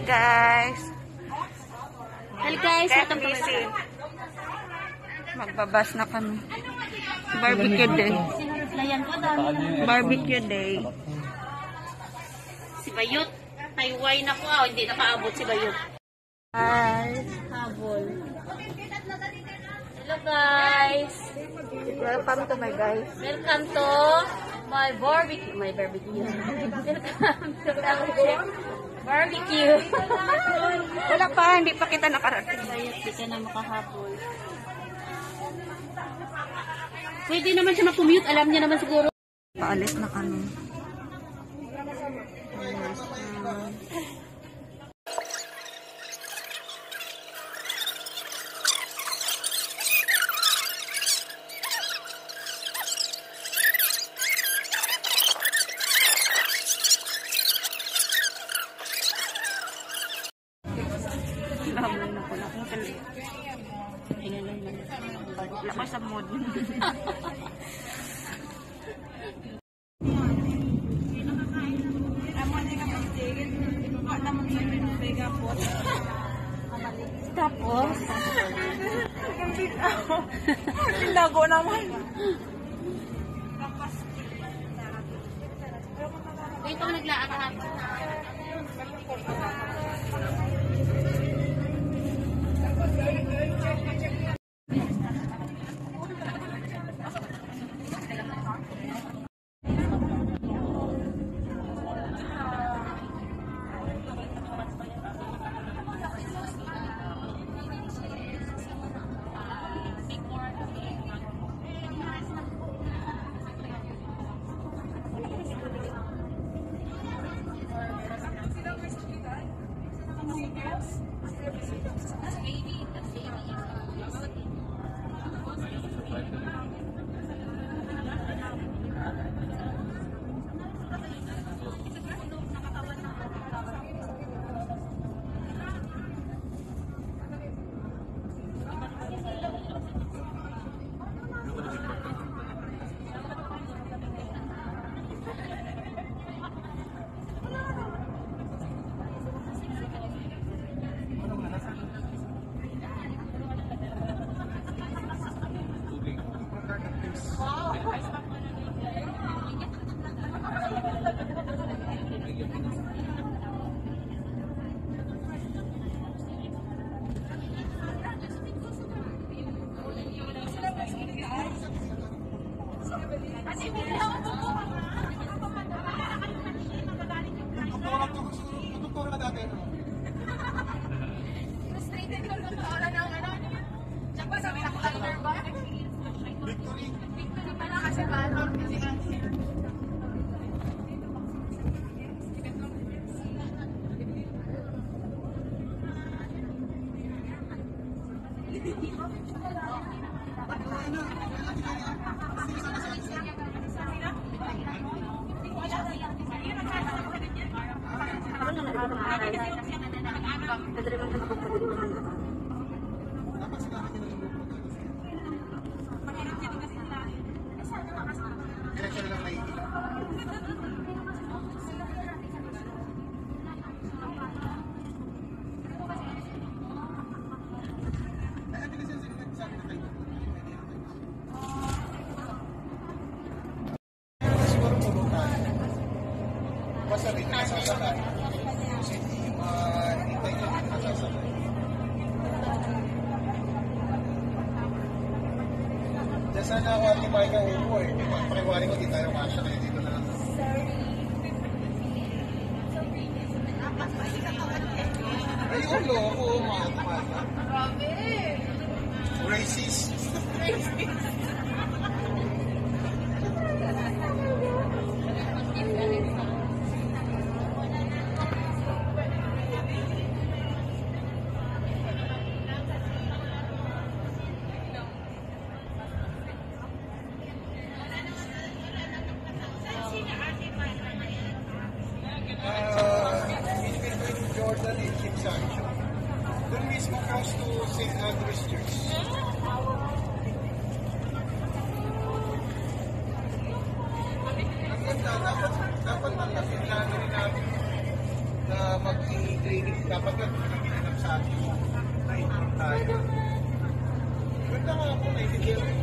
guys. Hello guys, welcome to my Magbabas na kami. Barbecue day. Barbecue day. Si Bayot. Tayway na ko. Hindi nakaabot si Bayot. Guys. Habol. Hello guys. Welcome to my guys. Welcome to my barbecue. Welcome to barbecue. Wala pa, hindi pa kita nakarating. Bayot, di ka na makahabol. Pwede naman siya mag-commute. Alam niya naman siguro. Paalis na kami. Naman na ko na kung kali. Wala ko sa mood. Tapos, Lago naman. ito naglaan. Sana ako at ipahin ka upo eh. Pakiwari ko, di tayo kasya kayo dito na lang. Ayun, loko, mahal. Racist. Jordan and Kim Sancho. Doon mismo close to St. Andrew's Church. Ang ganda, dapat man lang, pinlano rin namin na pag i-training, dapat nga ginanap sa atin yung na-inform tayo. Ganda nga ako, naiintindihan ko.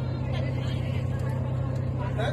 Ha?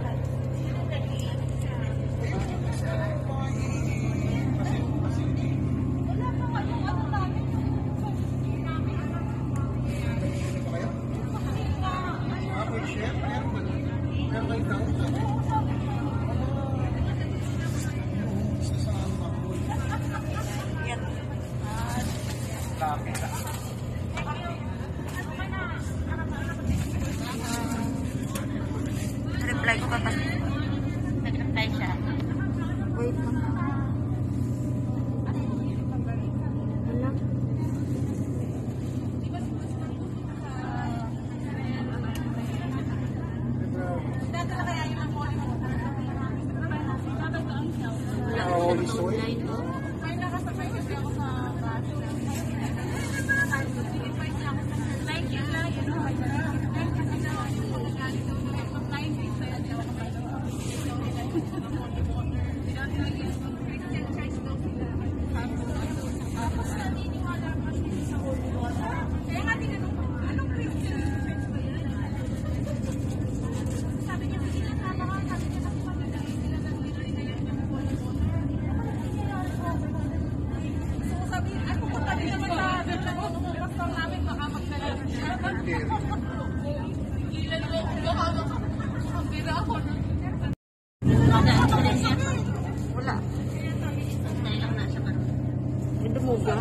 Reply ko pa pa. Nag-reply siya. Wait lang. Wala. Holy soil. Wala. Dahil lang nasa ka. Hindi mo ba?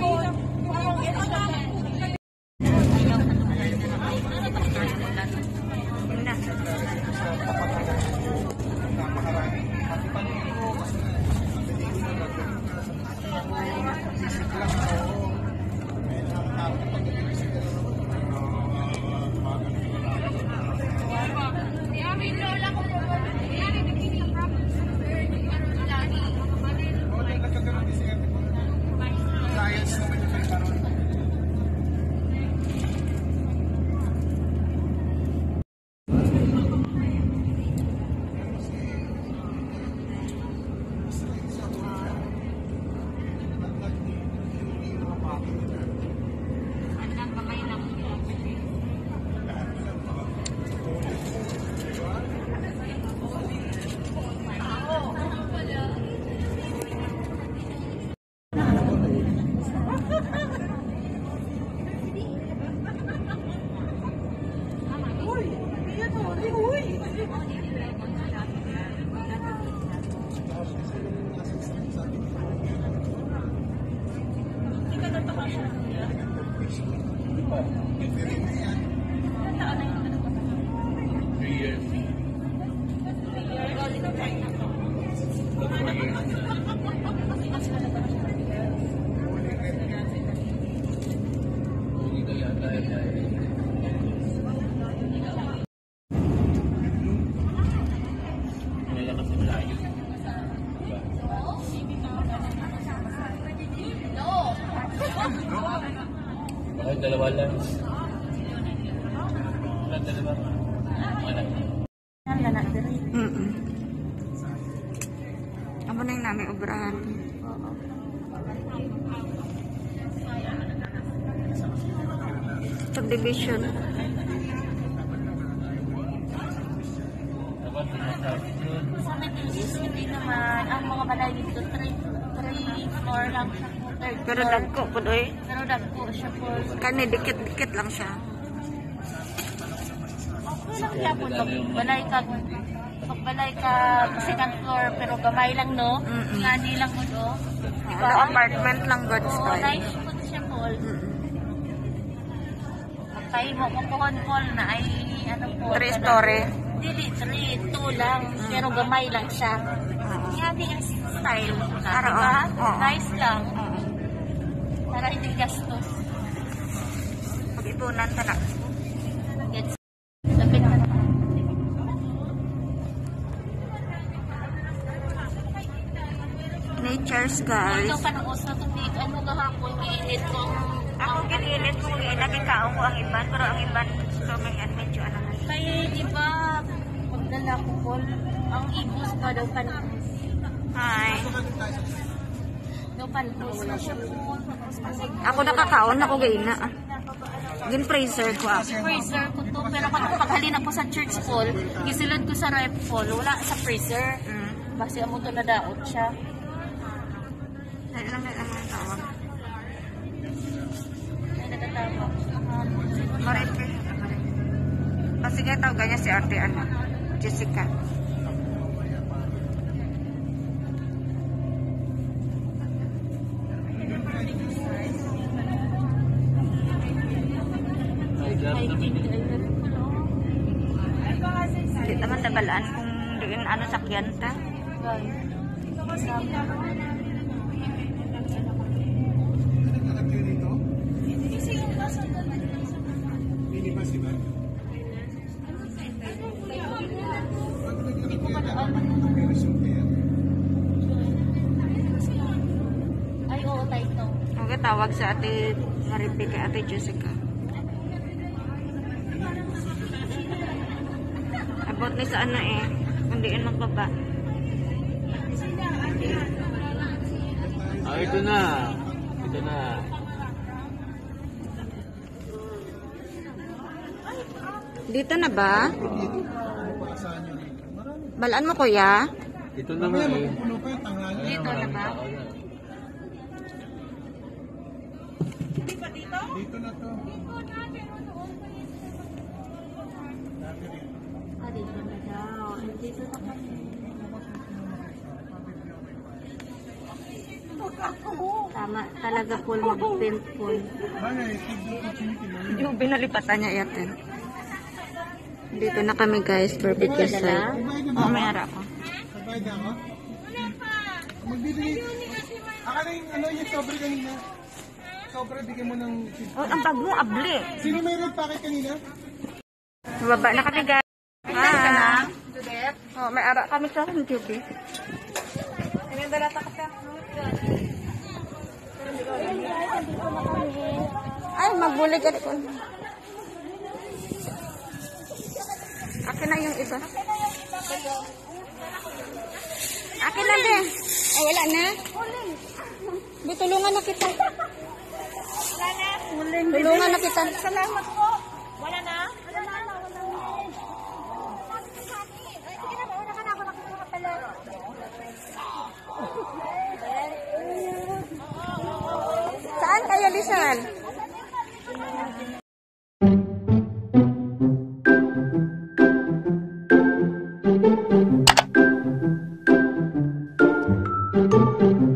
Yun na. Ay, dalawa lang. Wala, dalawa. Wala. Amo na yung namin obrahan. Subdivision. Dapat sinasabi yun. Sa Medilis, hindi naman. Ang mga balay dito, 3 floor lang siya po. Third Pero floor. dagko po doy. Pero dagko siya po. Kani dikit-dikit lang siya. Okay lang siya po. Pagbalay ka second floor, pero gamay lang, no? Ngani lang mo, no? Ano, apartment lang God Oo, style. nice po siya po. Pagkain mo, kukuhan po na ay, ano po. 3 story. Dili, 2 lang. Pero gamay lang siya. Ngani ang style. Para, Diba? oo. Nice lang. Para hindi gastos. Pag-ipunan ta na. Gets. Lapit na. Nature's guys. Ito panuos na tubig. Ano gahapon, giinit ko. Ako ginilit ko nakikao ko ang iban, pero ang iban so may medyo ano na. Kaya, di ba, pagdala ko po, ang ibus pa daw kan. Hi. Palpos na siya po. Ako nakakaon, ako gayna. Gin freezer ko ako. Freezer ko to, pero paghalin ako sa church pool, gisilad ko sa rep pool, wala sa freezer. Basi amo to nadaot siya. Ay, lang tawag. Ay, natatawag. Maripe. Kasi nga tawag niya si Ate ano, Jessica. Hindi naman tabalaan kung doon ano sakyan ta. Nagkakatyo dito? Minibus diba? Pag nagkakatyo may result yan. Ay, oo, tayo. Okay, tawag sa Ate Maripe kay Ate Jessica. Abot ni sa ano eh, hindi yun magbaba. Ah, ito na. Ito na. Dito na ba? Dito, paasahan nyo rito. Marami. Balaan mo kuya? Ito na nga Mamaya eh. magpupuno pa yung tanghali. Dito na ba? Dito na to. Ah, dito na daw. Dito na kami. Tama, talaga full mag-print full. Bana, take the opportunity mo. Yung binalipatan niya yatin. Dito na kami guys, barbecue site. Oo, may ara ko. Sabay na ako? Magbibigay. Akala yung ano yung sobre kanina. Sobre, bigyan mo ng... Oh, ang bag mo, abli. Sino may red packet kanina? Mababa na kami guys. Ah. Oh, may ara kami sa YouTube. Ay, magbuli ka ko. Akin na yung iba. Akin na, be. Oh, wala na? Be, tulungan na kita. Wala na. Tulungan na kita. Salamat po. Wala na. Wala na. Sige na, mauna ka na ako nakukuha pala. Saan kayo, Lisan? Thank you.